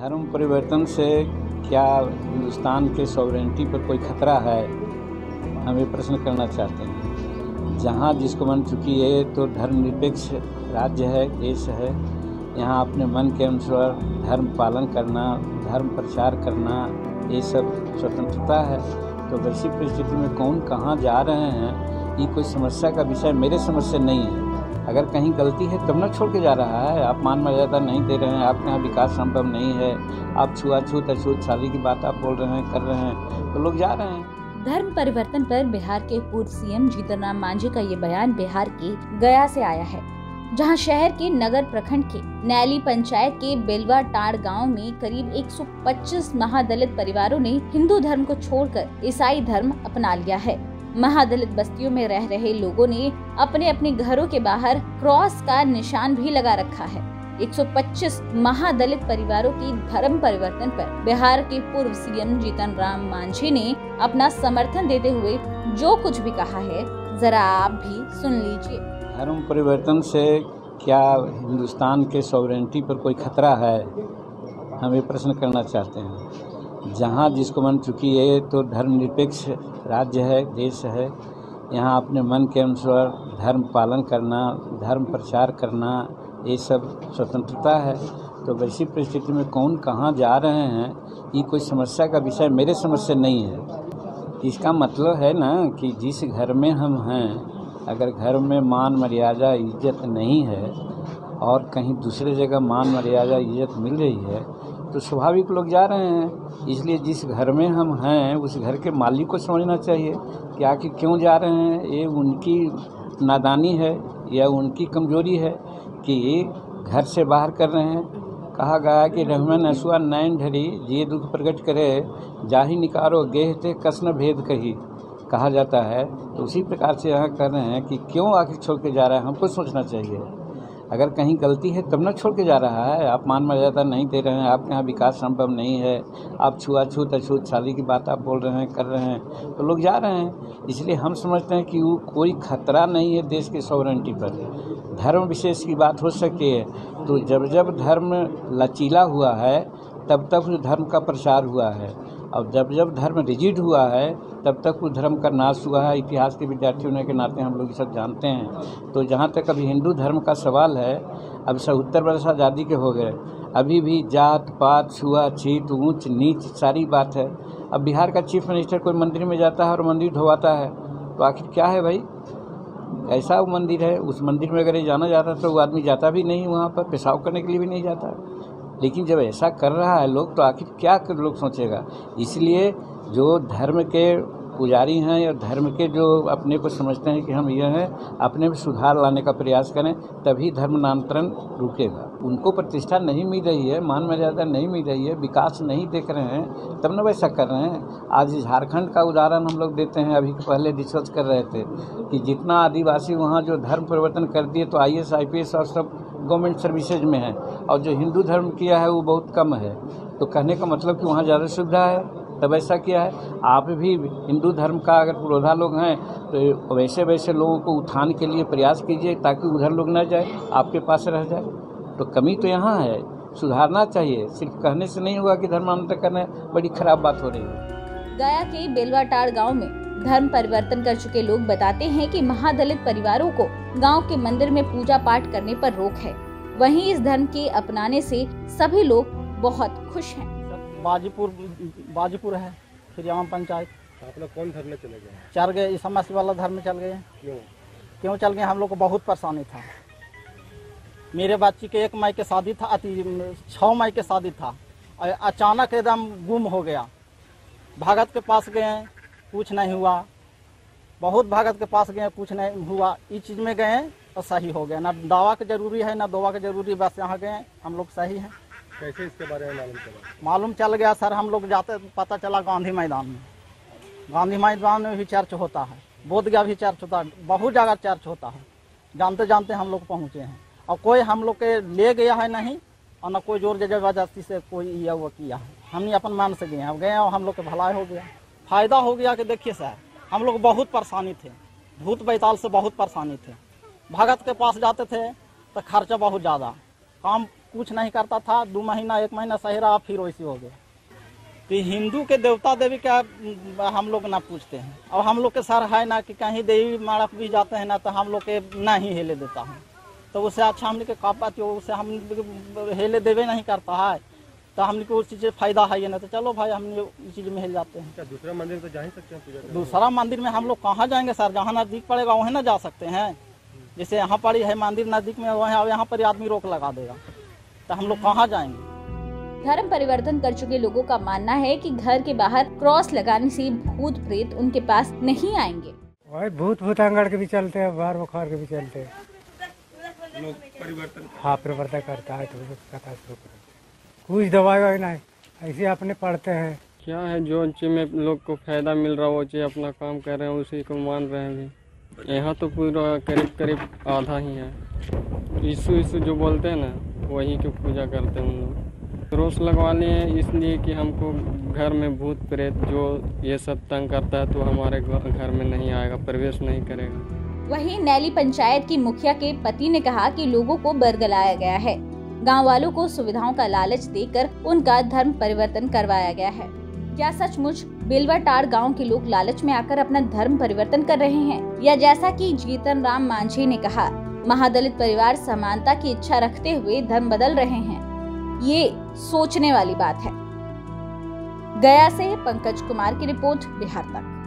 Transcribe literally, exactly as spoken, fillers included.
धर्म परिवर्तन से क्या हिंदुस्तान के सॉवरेनिटी पर कोई खतरा है, हम ये प्रश्न करना चाहते हैं। जहाँ जिसको मन चुकी है तो धर्मनिरपेक्ष राज्य है, देश है। यहाँ अपने मन के अनुसार धर्म पालन करना, धर्म प्रचार करना, ये सब स्वतंत्रता है। तो वैसी परिस्थिति में कौन कहाँ जा रहे हैं, ये कोई समस्या का विषय मेरे समझ से नहीं है। अगर कहीं गलती है तब न छोड़ के जा रहा है। आप मान मर्यादा नहीं दे रहे हैं, आपके यहाँ विकास संभव नहीं है, आप छुआछूत अछूत शादी की बात आप बोल रहे हैं, कर रहे हैं, तो लोग जा रहे हैं। धर्म परिवर्तन पर बिहार के पूर्व सीएम जीतन राम मांझी का ये बयान बिहार के गया से आया है, जहां शहर के नगर प्रखंड के नैली पंचायत के बेलवा टाड़ गांव में करीब एक सौ पच्चीस महादलित परिवारों ने हिंदू धर्म को छोड़कर ईसाई धर्म अपना लिया है। महादलित बस्तियों में रह रहे लोगों ने अपने अपने घरों के बाहर क्रॉस का निशान भी लगा रखा है। एक सौ पच्चीस महादलित परिवारों की धर्म परिवर्तन पर बिहार के पूर्व सीएम जीतन राम मांझी ने अपना समर्थन देते हुए जो कुछ भी कहा है, जरा आप भी सुन लीजिए। धर्म परिवर्तन से क्या हिंदुस्तान के सॉवरेनिटी पर कोई खतरा है, हम ये प्रश्न करना चाहते हैं। जहाँ जिसको मन चुकी है तो धर्मनिरपेक्ष राज्य है, देश है। यहाँ अपने मन के अनुसार धर्म पालन करना, धर्म प्रचार करना, ये सब स्वतंत्रता है। तो वैसी परिस्थिति में कौन कहाँ जा रहे हैं, ये कोई समस्या का विषय मेरे समझ से नहीं है। इसका मतलब है ना कि जिस घर में हम हैं, अगर घर में मान मर्यादा इज्जत नहीं है और कहीं दूसरे जगह मान मर्यादा इज्जत मिल रही है, तो स्वाभाविक लोग जा रहे हैं। इसलिए जिस घर में हम हैं उस घर के मालिक को समझना चाहिए कि आखिर क्यों जा रहे हैं। ये उनकी नादानी है या उनकी कमजोरी है कि घर से बाहर कर रहे हैं। कहा गया कि रहमन असुआ नैन ढरी ये दुख प्रकट करे, जाहि निकारो गेहते कसन भेद कही, कहा जाता है। तो उसी प्रकार से यहाँ कर रहे हैं कि क्यों आखिर छोड़ के जा रहा है, हमको सोचना चाहिए। अगर कहीं गलती है तब न छोड़ के जा रहा है। आप मान मर्यादा नहीं दे रहे हैं, आपके यहाँ विकास संभव नहीं है, आप छुआछूत अछूत शादी की बात आप बोल रहे हैं, कर रहे हैं, तो लोग जा रहे हैं। इसलिए हम समझते हैं कि वो कोई खतरा नहीं है देश के सॉवरेनिटी पर। धर्म विशेष की बात हो सके तो जब जब धर्म लचीला हुआ है तब तक उस धर्म का प्रचार हुआ है, और जब जब धर्म रिजिड हुआ है तब तक उस धर्म का नाश हुआ है। इतिहास के विद्यार्थी होने के नाते हम लोग ये सब जानते हैं। तो जहाँ तक अभी हिंदू धर्म का सवाल है, अब सत्तर वर्ष आज़ादी के हो गए, अभी भी जात पात छुआछूत ऊंच नीच सारी बात है। अब बिहार का चीफ मिनिस्टर कोई मंदिर में जाता है और मंदिर ढोवाता है, तो आखिर क्या है भाई? ऐसा वो मंदिर है, उस मंदिर में अगर ये जाना जाता है तो वो आदमी जाता भी नहीं, वहाँ पर पेशाब करने के लिए भी नहीं जाता। लेकिन जब ऐसा कर रहा है लोग, तो आखिर क्या कर लोग सोचेगा। इसलिए जो धर्म के पुजारी हैं या धर्म के जो अपने को समझते हैं कि हम ये हैं, अपने में सुधार लाने का प्रयास करें, तभी धर्मांतरण रुकेगा। उनको प्रतिष्ठा नहीं मिल रही है, मान मर्यादा नहीं मिल रही है, विकास नहीं देख रहे हैं, तब न वैसा कर रहे हैं। आज झारखंड का उदाहरण हम लोग देते हैं। अभी पहले डिस्कस कर रहे थे कि जितना आदिवासी वहाँ जो धर्म परिवर्तन कर दिए, तो I S I P S और सब गवर्नमेंट सर्विसेज में है, और जो हिंदू धर्म किया है वो बहुत कम है। तो कहने का मतलब कि वहाँ ज़्यादा सुविधा है, तब ऐसा किया है। आप भी हिंदू धर्म का अगर पुरोधा लोग हैं तो वैसे वैसे लोगों को उठान के लिए प्रयास कीजिए, ताकि उधर लोग न जाए, आपके पास रह जाए। तो कमी तो यहाँ है, सुधारना चाहिए। सिर्फ कहने से नहीं होगा कि धर्मांतर करना बड़ी खराब बात हो रही है। गया के बेलवा टाड़ गाँव में धर्म परिवर्तन कर चुके लोग बताते हैं कि महादलित परिवारों को गांव के मंदिर में पूजा पाठ करने पर रोक है। वहीं इस धर्म के अपनाने से सभी लोग बहुत खुश हैं। बाजीपुर बाजीपुर है, फिर यहाँ पंचायत। आप लोग कौन धर्म में चले गए? चल गए, ईसा मसीह वाला धर्म में चल गए। क्यों क्यों चल गए? हम लोग को बहुत परेशानी था। मेरे बच्ची के एक मई के शादी था, अति छः मई के शादी था, अचानक एकदम गुम हो गया। भगत के पास गए, कुछ नहीं हुआ। बहुत भगत के पास गए, कुछ नहीं हुआ। इस चीज़ में गए तो सही हो गया। ना दावा का जरूरी है ना दवा का जरूरी, बस यहाँ गए हम लोग सही हैं। कैसे इसके बारे में मालूम चला? मालूम चल गया सर, हम लोग जाते पता चला गांधी मैदान में। गांधी मैदान में भी चर्च होता है, बोधगया भी चर्च होता है, बहुत जगह चर्च होता है। जानते जानते हम लोग पहुँचे हैं, और कोई हम लोग के ले गया है नहीं, और न कोई जोर जबरदस्ती से कोई ये वो किया है। हम अपन मन से गए हैं, अब गए और हम लोग के भलाई हो गया, फायदा हो गया। कि देखिए सर, हम लोग बहुत परेशानी थे, भूत बैताल से बहुत परेशानी थे। भगत के पास जाते थे तो खर्चा बहुत ज़्यादा, काम कुछ नहीं करता था, दो महीना एक महीना सही रहा, फिर वैसे हो गया। तो हिंदू के देवता देवी क्या हम लोग ना पूछते हैं। और हम लोग के सर है ना कि कहीं देवी माड़क भी जाते हैं ना तो हम लोग के ना ही हेले देता है। तो उससे अच्छा हमने के कापाती हो, उससे हम हेले देवे नहीं करता है, तो हमने को उस चीज़ से फायदा है ना, तो चलो भाई हमने इस चीज़ में हिल जाते हैं। क्या दूसरा मंदिर तो जा ही सकते हैं पूजा करने? दूसरा मंदिर में हम लोग कहाँ जाएंगे सर, जहाँ नज़दीक पड़ेगा वहीं ना जा सकते हैं। जैसे यहाँ पड़ी है मंदिर नज़दीक में, वहाँ यहाँ पर आदमी रोक लगा देगा, तो हम लोग कहाँ जाएंगे। धर्म परिवर्तन कर चुके लोगों का मानना है कि घर के बाहर क्रॉस लगाने से भूत प्रेत उनके पास नहीं आएंगे। भाई भूत भूतांगड़ के भी चलते हैं, बाहर बुखार के भी चलते हैं। लोग परिवर्तन हाँ परिवर्तन करता है तो कथा शुरू करते हैं। कुछ दवाई वाई नहीं, ऐसे अपने पढ़ते हैं। क्या है जो चीज में लोग को फायदा मिल रहा है वो चीज अपना काम कर रहे हैं, उसी को मान रहे हैं भी। यहाँ तो पूरा करीब करीब आधा ही है। यीशु यीशु जो बोलते हैं ना वही की पूजा करते हैं उन लोग। क्रॉस लगवा लिए इसलिए कि हमको घर में भूत प्रेत जो ये सब तंग करता है तो हमारे घर में नहीं आएगा, प्रवेश नहीं करेगा। वहीं नैली पंचायत की मुखिया के पति ने कहा कि लोगों को बरगलाया गया है, गांव वालों को सुविधाओं का लालच देकर उनका धर्म परिवर्तन करवाया गया है। क्या सचमुच बेलवाटाड़ गांव के लोग लालच में आकर अपना धर्म परिवर्तन कर रहे हैं, या जैसा कि जीतन राम मांझी ने कहा, महादलित परिवार समानता की इच्छा रखते हुए धर्म बदल रहे हैं? ये सोचने वाली बात है। गया से पंकज कुमार की रिपोर्ट, बिहार तक।